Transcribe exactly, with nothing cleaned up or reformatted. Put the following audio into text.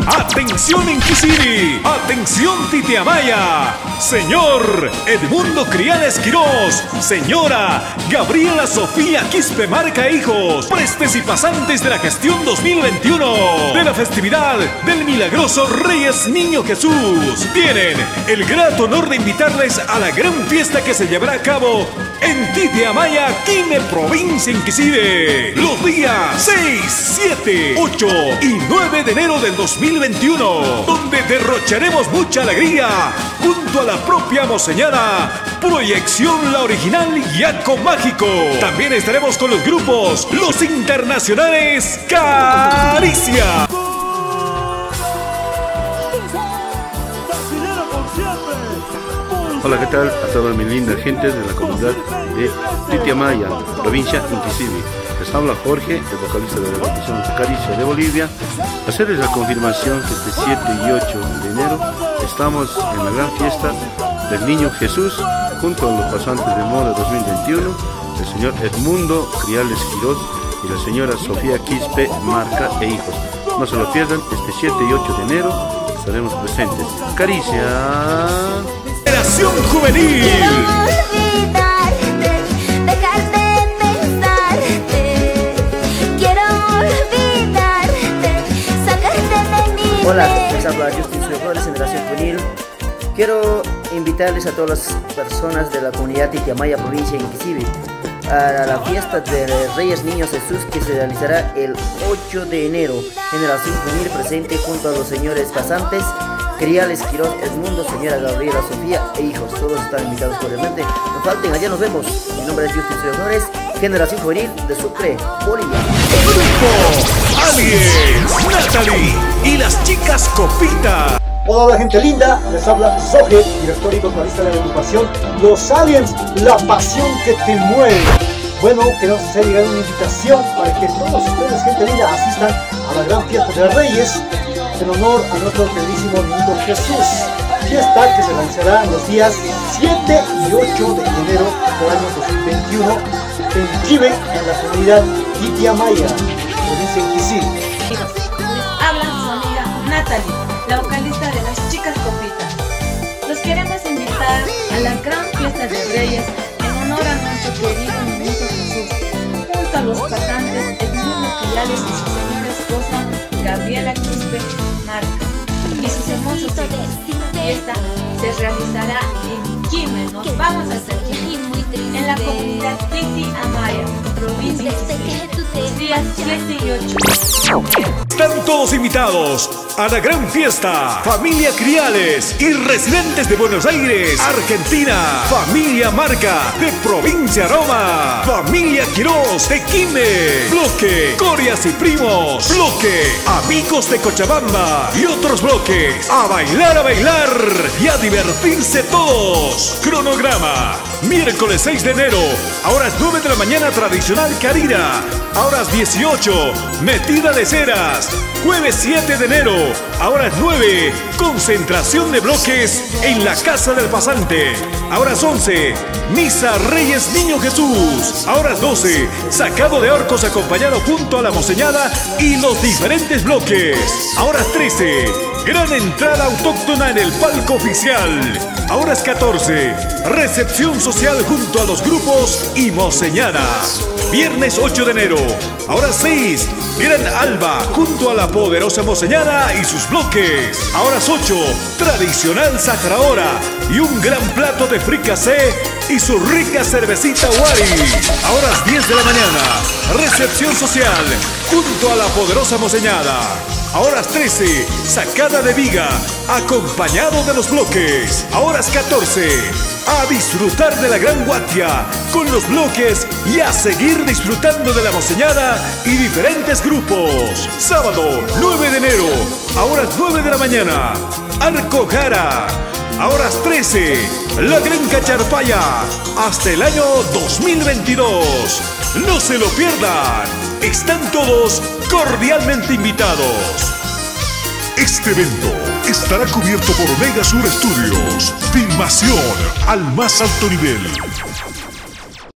¡Atención Inquisiri! ¡Atención Titiamaya! Señor Edmundo Criales Quirós, señora Gabriela Sofía Quispe Marca e hijos, prestes y pasantes de la gestión dos mil veintiuno de la festividad del milagroso Reyes Niño Jesús, tienen el grato honor de invitarles a la gran fiesta que se llevará a cabo en Titiamaya, Quime, provincia Inquisive, los días seis, siete, ocho y nueve de enero del dos mil veintiuno, donde derrocharemos mucha alegría junto a la propia Monseñada, proyección La Original Yaco Mágico. También estaremos con los grupos Los Internacionales Caricia. Hola, ¿qué tal a toda mi linda gente de la comunidad de Titiamaya, provincia Inquisive? Les habla Jorge, el vocalista de la agrupación Caricia de Bolivia. Hacerles la confirmación que este siete y ocho de enero estamos en la gran fiesta del Niño Jesús junto a los pasantes de moda dos mil veintiuno, el señor Edmundo Criales Quirós y la señora Sofía Quispe Marca e hijos. No se lo pierdan, este siete y ocho de enero estaremos presentes. Caricia. Generación Juvenil. Hola, les habla Justin Flores, Generación Juvenil. Quiero invitarles a todas las personas de la comunidad de Titiamaya, provincia de Inquisive, a la fiesta de Reyes Niños Jesús que se realizará el ocho de enero. Generación Juvenil presente junto a los señores pasantes Criales Quirós, Edmundo, señora Gabriela Sofía e hijos. Todos están invitados cordialmente. No falten, allá nos vemos. Mi nombre es Justin Flores, Generación Juvenil de Sucre, Bolivia. Grupo Aliens, Natalie y las chicas Copita. Hola, hola gente linda, les habla Zoje, director y vocalista de la agrupación Los Aliens, la pasión que te mueve. Bueno, queremos hacer llegar una invitación para que todos ustedes, gente linda, asistan a la gran fiesta de Reyes en honor a nuestro queridísimo Niño Jesús. Fiesta que se realizará los días siete y ocho de enero del año dos mil veintiuno en Chive, en la comunidad Titiamaya, provincia de Inquisive. Habla su amiga Natalie, la vocalista de las chicas Copitas. Los queremos invitar a la gran fiesta de Reyes en honor a nuestro querido Niño Jesús, junto a los pasantes Edmundo Criales y su señora esposa Gabriela Quispe Marca y sus hermosos hijos. La fiesta se realizará en Quime, nos vamos a hacer en la comunidad Titiamaya, provincia de los días siete y ocho. Están todos invitados a la gran fiesta. Familia Criales y residentes de Buenos Aires, Argentina. Familia Marca de provincia Roma. Familia Quirós de Quime. Bloque Corias y Primos. Bloque Amigos de Cochabamba. Y otros bloques. A bailar, a bailar y a divertirse todos. Cronograma. Miércoles seis de enero, a horas nueve de la mañana, tradicional Carira. A horas dieciocho, metida de ceras. Jueves siete de enero, a horas nueve, concentración de bloques en la Casa del Pasante. A horas once, misa Reyes Niño Jesús. A horas doce, sacado de orcos acompañado junto a la Monseñada y los diferentes bloques. A horas trece, gran entrada autóctona en el palco oficial. A horas catorce, recepción social junto a los grupos y Monseñada. Viernes ocho de enero, a horas seis, gran alba junto a la poderosa Monseñada y sus bloques. A horas ocho, tradicional Sahara Hora y un gran plato de fricasé y su rica cervecita Wari. A horas diez de la mañana, recepción social junto a la poderosa Monseñada. A horas trece, sacada de viga, acompañado de los bloques. A horas catorce, a disfrutar de la gran guatia con los bloques y a seguir disfrutando de la Monseñada y diferentes grupos. Sábado nueve de enero, a horas nueve de la mañana, Arco Jara. A horas trece, la Gran Cacharpaya, hasta el año dos mil veintidós. No se lo pierdan, están todos cordialmente invitados. Este evento estará cubierto por Mega Sur Studios, filmación al más alto nivel.